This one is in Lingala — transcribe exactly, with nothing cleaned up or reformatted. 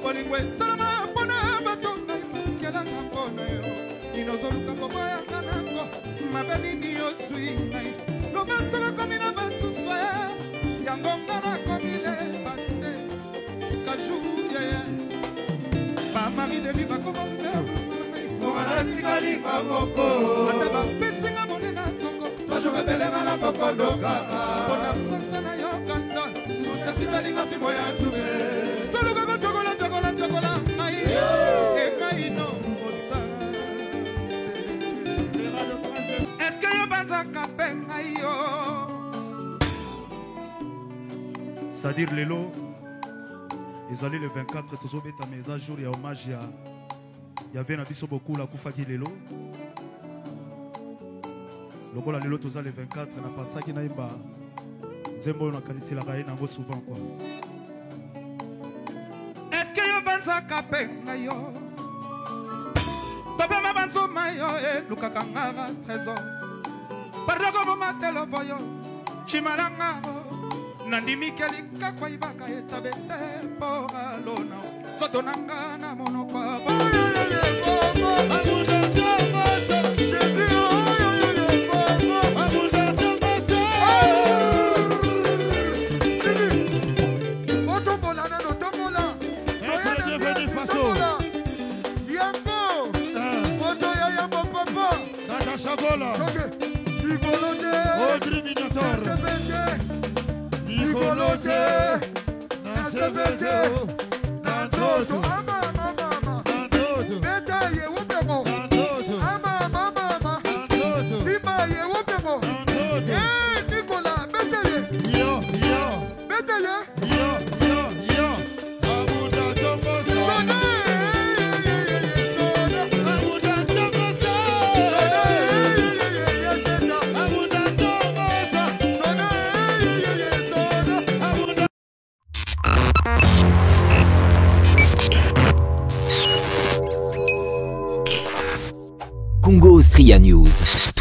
bolingo esalama mpona bato ngai makelanga mpona yo inozoluka koboyanga nango mabe nini ozwi ngai loba soka komi na basusu yango nga nakomi le base kajou yeye bamari deli bakomombe okanatingalinga moko ata bapesinga monena nzongo tojokebelenga na kokondoka mpona msansa na yo kanda susesibelinga fimbo ya nzube soluka kojokola jokola jokola ngai engai no osala eske yo banzaka mpe ngai yo. C'est-à-dire lelo ils allaient le vingt-quatre toujours beta mes à jour il y a hommage il y avait na biso beaucoup la kufaki lelo lokola lelo tous le vingt-quatre na pasaki na imba nzembo na kanisi la kaina ngo souvent quoi. Est-ce que yo banzaka penga yo tobe ma banzo mayo e lukaka ngara trésor pardon ko matelo boyo chimalanga nandimi kelika kwa ibaka etabete pora lona soto nanga na monoko Chagola, Audrey Minotaur, Nicolote, Nansevede, Nantoto, Nantoto, Betaye Wupemo, Nantoto, Nantoto, Simaye Wupemo, Nantoto, Eh, Nicolas, Betaye, Yo, yo, Betaye, yo, yo, yo, Abuda Tongosa, Abuda Tongosa, Abuda Tongosa, Abuda. Congo Austria News.